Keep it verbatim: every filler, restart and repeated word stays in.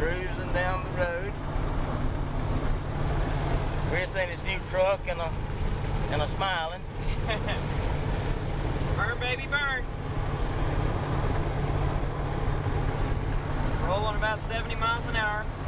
cruising down the road. Chris in his new truck and a and a smiling. Burn, baby, burn. Rolling about seventy miles an hour.